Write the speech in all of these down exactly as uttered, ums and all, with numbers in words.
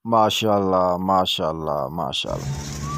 माशाल्लाह माशाल्लाह माशाल्लाह।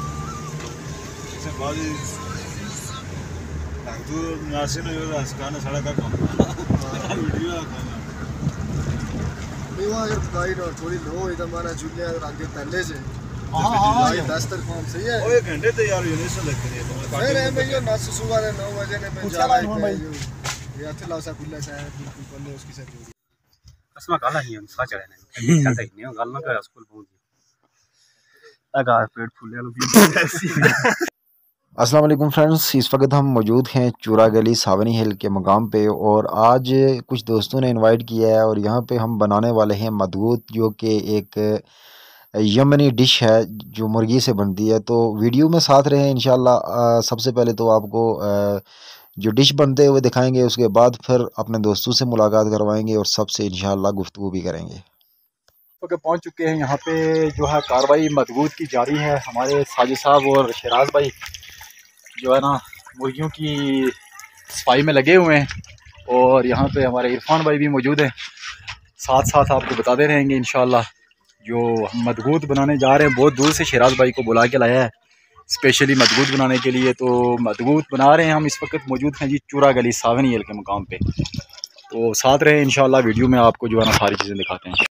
थोड़ी लो हमारा जूलिया आगे पहले से दस तक काम सही है। ओए घंटे तो यार यूनिस लग रही है। फिर है भैया नौ सुबह नौ बजे ने मैं जा रहा हूं भाई। ये अच्छा लासा खुला सा है बिल्कुल बंदे उसकी साथ जोड़ी। कसमा काला नहीं है सा चढ़े नहीं चलता ही नहीं गाल ना कर स्कूल पहुंच गया अगर पेट फूले लो। अस्सलाम वालेकुम फ्रेंड्स, इस वक्त हम मौजूद हैं चूरा गली सावनी हिल के मकाम पे और आज कुछ दोस्तों ने इनवाइट किया है और यहाँ पे हम बनाने वाले हैं मदगूत, जो कि एक यमनी डिश है जो मुर्गी से बनती है। तो वीडियो में साथ रहे इंशाल्लाह। सबसे पहले तो आपको आ, जो डिश बनते हुए दिखाएंगे, उसके बाद फिर अपने दोस्तों से मुलाकात करवाएंगे और सबसे इंशाल्लाह गुफ्तगू भी करेंगे। ओके, पहुँच चुके हैं यहाँ पे जो है कार्रवाई मदगूत की जारी है। हमारे साजिद साहब और शराज भाई जो है ना मुर्गियों की सफाई में लगे हुए हैं और यहाँ पे हमारे इरफान भाई भी मौजूद हैं। साथ साथ आपको बताते रहेंगे इंशाल्लाह। जो हम मदगूत बनाने जा रहे हैं, बहुत दूर से शराज भाई को बुला के लाया है स्पेशली मदगूत बनाने के लिए। तो मदगूत बना रहे हैं हम। इस वक्त मौजूद हैं जी चूरा गली सावनी हिल के मुकाम पे। तो साथ रहे इंशाल्लाह, वीडियो में आपको जो है ना सारी चीज़ें दिखाते हैं।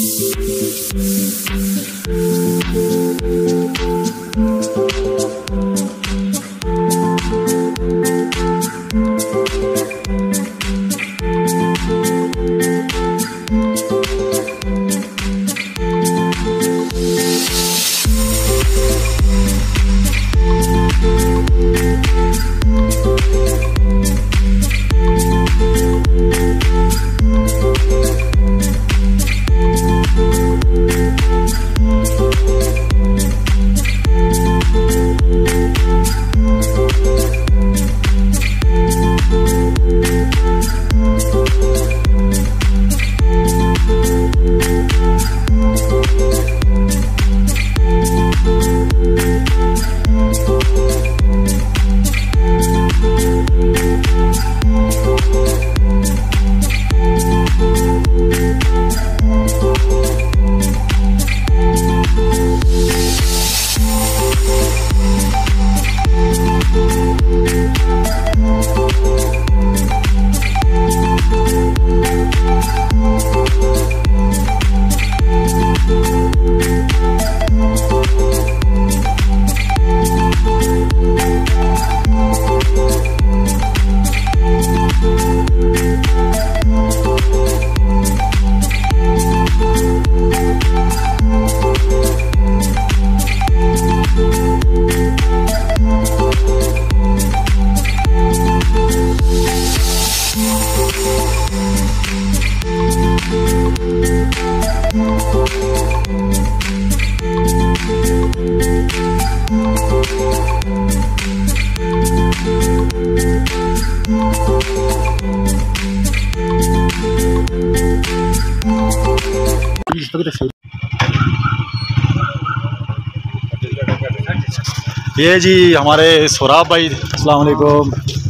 ये जी हमारे सोराब भाई, अस्सलाम वालेकुम,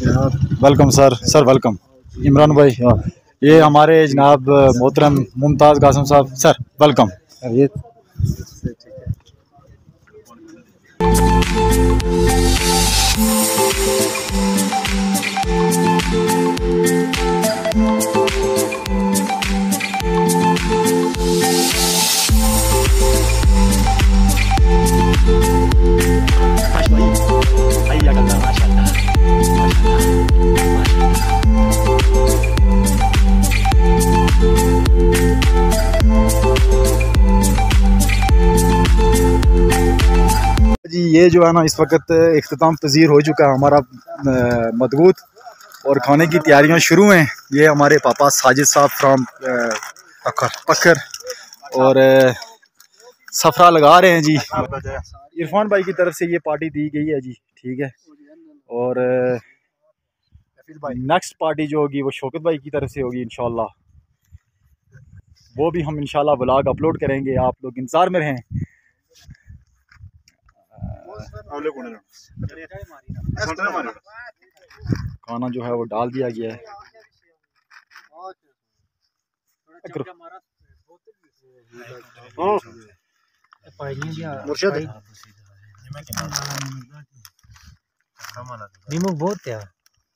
welcome sir. Sir welcome. Imran भाई, ये हमारे जनाब मोहतरम मुमताज़ कासिम साहब, सर वेलकम। ये जी ये जो है ना इस वक्त इख्तिताम पजीर हो चुका है हमारा मदगूत और खाने की तैयारियां शुरू हैं। ये हमारे पापा साजिद साहब फ्राम पखर पखर और सफरा लगा रहे हैं जी। इरफान भाई की तरफ से ये पार्टी दी गई है जी, ठीक है। और नेक्स्ट पार्टी जो होगी वो शौकत भाई की तरफ से होगी इंशाल्लाह। वो भी हम इंशाल्लाह ब्लॉग अपलोड करेंगे, आप लोग इंतज़ार में रहें। खाना जो है वो डाल दिया गया है। मुर्शिद नीमक बहुत है।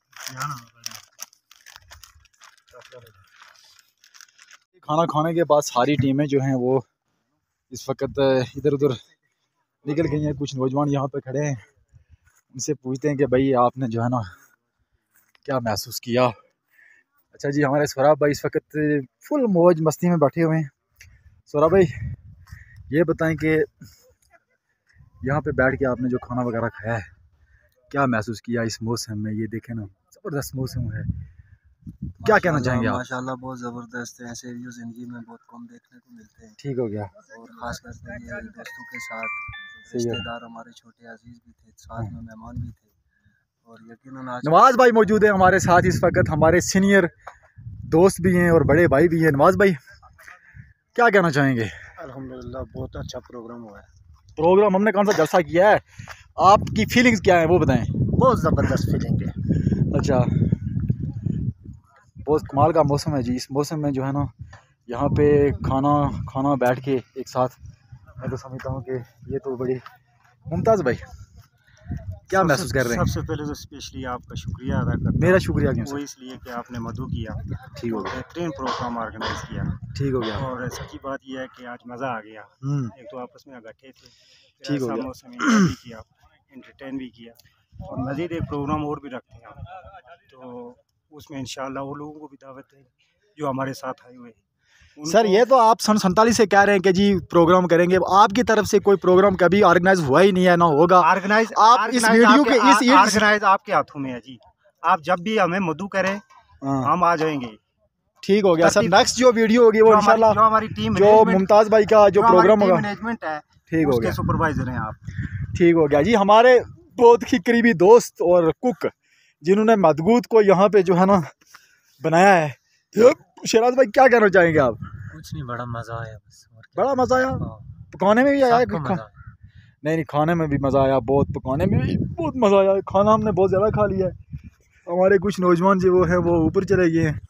खाना खाने के बाद सारी टीमें जो हैं वो इस वक्त इधर उधर निकल गई हैं। कुछ नौजवान यहाँ पे खड़े हैं, उनसे पूछते हैं कि भाई आपने जो है ना क्या महसूस किया। अच्छा जी, हमारे सौरभ भाई इस वक्त फुल मौज मस्ती में बैठे हुए हैं। सौरभ भाई ये बताएं कि यहाँ पे बैठ के आपने जो खाना वगैरह खाया है क्या महसूस किया इस मौसम में? ये देखें ना, ज़बरदस्त मौसम है, क्या कहना चाहेंगे आप? माशाल्लाह बहुत ज़बरदस्त है। ऐसे व्यू ज़िंदगी में बहुत कम देखने को मिलते हैं। ठीक हो गया। और ख़ास करके ये दोस्तों के साथ रिश्तेदार हमारे छोटे अजीज भी थे, साथ में मेहमान भी थे। और यकीनन आज नवाज भाई मौजूद है हमारे साथ इस वक्त, हमारे सीनियर दोस्त भी हैं और बड़े भाई भी हैं। नवाज भाई क्या कहना चाहेंगे? अल्हम्दुलिल्लाह बहुत अच्छा प्रोग्राम हुआ है। प्रोग्राम हमने कौन सा जलसा किया है, आपकी फीलिंग्स क्या है वो बताएं। बहुत ज़बरदस्त फीलिंग है। अच्छा, बहुत कमाल का मौसम है जी। इस मौसम में जो है ना यहाँ पे खाना खाना बैठ के एक साथ, मैं तो समझता हूँ कि ये तो बड़ी मुमताज़ भाई क्या महसूस कर रहे हैं? सबसे पहले तो स्पेशली आपका शुक्रिया अदा करता हूं। मेरा शुक्रिया क्यों वो सर? इसलिए कि आपने मधु किया, ठीक हो गया, बेहतरीन प्रोग्राम ऑर्गेनाइज किया। ठीक हो गया। और सच्ची बात यह है कि आज मज़ा आ गया। हम्म, एक तो आपस में इकट्ठे थे, ठीक हो गया। मौसम एंजॉय भी किया, एंटरटेन भी किया, और मज़ीद एक प्रोग्राम और भी रखते हैं हम, तो उसमें इंशाल्लाह वो लोगों को भी दावत है जो हमारे साथ आए हुए हैं। सर ये तो आप सन सैंतालीस से कह रहे हैं कि जी प्रोग्राम करेंगे, आपकी तरफ से कोई प्रोग्राम कभी ऑर्गेनाइज हुआ ही नहीं है, ना होगा। ऑर्गेनाइज आप इस वीडियो के इस ऑर्गेनाइज आपके हाथों में है जी। आप जब भी हमें मधु करें हम आ जाएंगे। ठीक हो गया सर। नेक्स्ट जो वीडियो होगी वो इंशाल्लाह जो हमारी टीम जो मुमताज भाई का जो प्रोग्राम होगा मैनेजमेंट है, ठीक हो गया, सुपरवाइजर हैं आप। ठीक हो गया जी। हमारे बहुत ही करीबी दोस्त और कुक जिन्होंने मदगूत को यहाँ पे जो है ना बनाया है, शहराज भाई क्या कहना चाहेंगे आप? कुछ नहीं, बड़ा मजा आया बस। बड़ा मजा आया, पकाने में भी आया, नहीं नहीं खाने में भी मजा आया, बहुत पकाने में भी बहुत मजा आया। खाना हमने बहुत ज़्यादा खा लिया है। हमारे कुछ नौजवान जो वो हैं वो ऊपर चले गए हैं।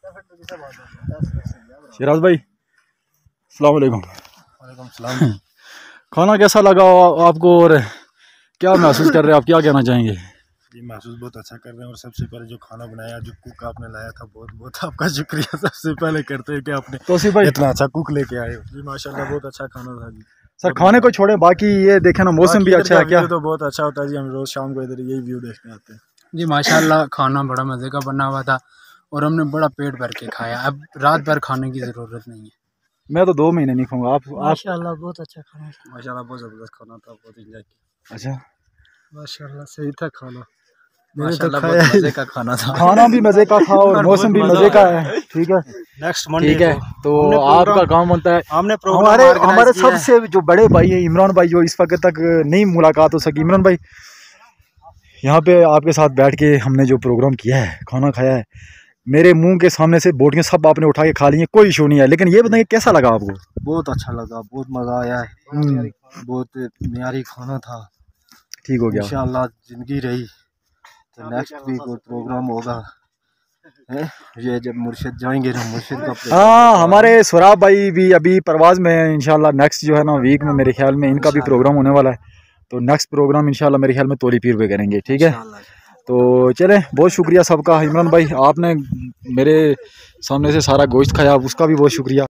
शहराज भाई अस्सलाम वालेकुम। वालेकुम सलाम। खाना कैसा लगा आपको और क्या महसूस कर रहे हैं आप, क्या कहना चाहेंगे? जी महसूस बहुत अच्छा कर रहे हैं। और सबसे पहले जो खाना बनाया, जो कुक आपने लाया था, बहुत बहुत आपका शुक्रिया सबसे पहले करते हैं कि आपने तौसीफ भाई इतना अच्छा कुक लेके आए हो जी। माशाल्लाह बहुत अच्छा खाना था जी। सर खाने को छोड़े बाकी ये देखे ना मौसम भी अच्छा है, क्या तो बहुत अच्छा होता है जी। हम रोज शाम को इधर यही व्यू देखने आते हैं जी। माशाल्लाह खाना बड़ा मज़े का बना हुआ था और हमने बड़ा पेट भर के खाया। अब रात भर खाने की ज़रूरत नहीं है। मैं तो दो महीने नहीं खाऊंगा। आप माशाल्लाह बहुत अच्छा खाना, माशाल्लाह बहुत ज़बरदस्त खाना था, बहुत एंजॉय किया। अच्छा माशाल्लाह सही था खाना, माशाल्लाह बहुत मज़े का खाना था। खाना भी मज़े का था और मौसम भी मज़े का है। ठीक है, नेक्स्ट ठीक है। तो आपका काम बनता है, हमने हमारे हमारे सबसे जो बड़े भाई है इमरान भाई, जो इस वक्त तक नहीं मुलाकात हो सकी। इमरान भाई यहाँ पे आपके साथ बैठ के हमने जो प्रोग्राम किया है, खाना खाया है, मेरे मुंह के सामने से बोटियाँ सब आपने उठा के खा ली हैं, कोई इशू नहीं है। लेकिन ये बताइए कैसा लगा आपको? बहुत अच्छा लगा, बहुत मज़ा आया है, बहुत न्यारी खाना था। ठीक हो गया, इंशाल्लाह जिंदगी रही तो नेक्स्ट वीक और प्रोग्राम होगा है? ये जब मुर्शिद जाएंगे ना, मुर्शिद का हाँ हमारे सौरभ भाई भी अभी परवाज में है। इंशाल्लाह नेक्स्ट जो है ना वीक में मेरे ख्याल में इनका भी प्रोग्राम होने वाला है, तो नेक्स्ट प्रोग्राम इंशाल्लाह मेरे ख्याल में तोली पीर पे करेंगे। ठीक है, तो चले, बहुत शुक्रिया सबका। इमरान भाई आपने मेरे सामने से सारा गोश्त खाया, उसका भी बहुत शुक्रिया।